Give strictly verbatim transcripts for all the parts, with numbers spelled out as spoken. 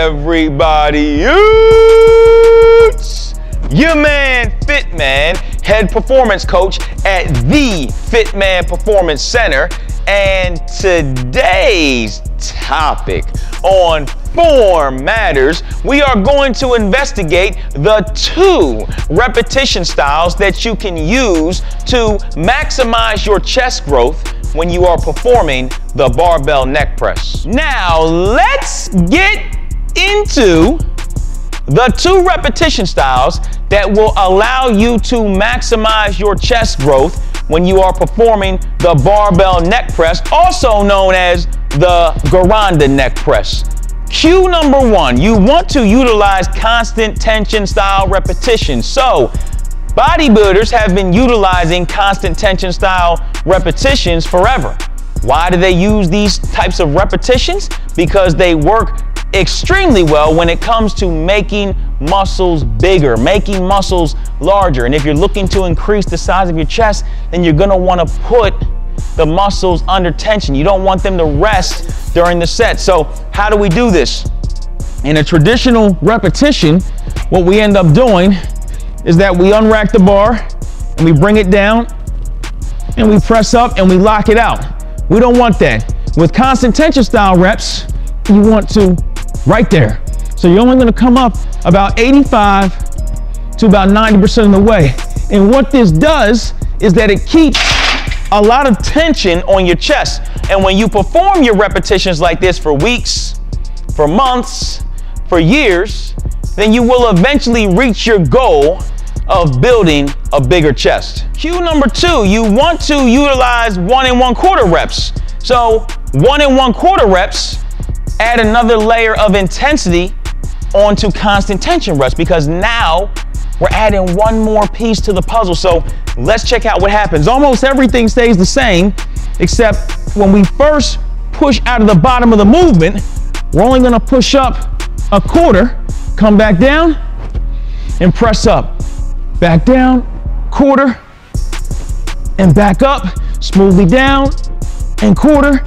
everybody, it's your man Fitman, head performance coach at the Fitman Performance Center, and today's topic on Form Matters, we are going to investigate the two repetition styles that you can use to maximize your chest growth when you are performing the barbell neck press. Now, let's get into the two repetition styles that will allow you to maximize your chest growth when you are performing the barbell neck press, also known as the Garanda neck press. Cue number one, you want to utilize constant tension style repetitions. So, bodybuilders have been utilizing constant tension style repetitions forever. Why do they use these types of repetitions? Because they work extremely well when it comes to making muscles bigger, making muscles larger. And if you're looking to increase the size of your chest, then you're gonna wanna put the muscles under tension. You don't want them to rest during the set. So how do we do this? In a traditional repetition, what we end up doing is that we unrack the bar and we bring it down and we press up and we lock it out. We don't want that. With constant tension style reps, you want to right there. So you're only gonna come up about eighty-five to about ninety percent of the way. And what this does is that it keeps a lot of tension on your chest. And when you perform your repetitions like this for weeks, for months, for years, then you will eventually reach your goal of building a bigger chest. Cue number two, you want to utilize one and one quarter reps. So one and one quarter reps add another layer of intensity onto constant tension reps, because now we're adding one more piece to the puzzle. So let's check out what happens. Almost everything stays the same, except when we first push out of the bottom of the movement, we're only gonna push up a quarter, come back down, and press up. Back down, quarter, and back up, smoothly down, and quarter,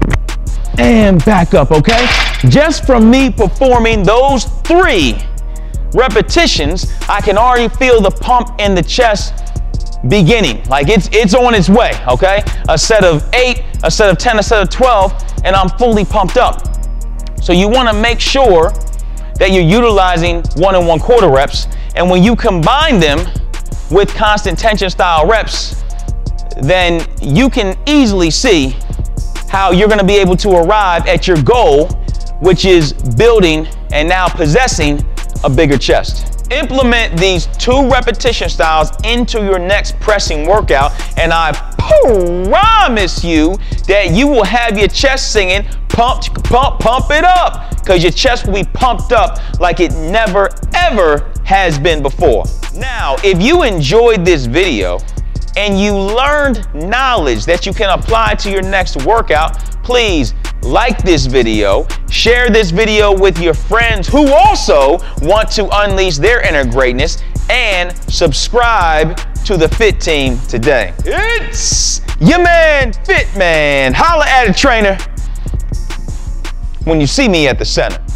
and back up, okay? Just from me performing those three repetitions, I can already feel the pump in the chest beginning. Like it's, it's on its way, okay? A set of eight, a set of ten, a set of twelve, and I'm fully pumped up. So you wanna make sure that you're utilizing one and one quarter reps, and when you combine them with constant tension style reps, then you can easily see how you're gonna be able to arrive at your goal, which is building and now possessing a bigger chest. Implement these two repetition styles into your next pressing workout, and I promise you that you will have your chest singing, pump, pump, pump it up, because your chest will be pumped up like it never, ever has been before. Now, if you enjoyed this video and you learned knowledge that you can apply to your next workout, please like this video, share this video with your friends who also want to unleash their inner greatness, and subscribe to the Fit Team today. It's your man, Fitman. Holla at a trainer when you see me at the center.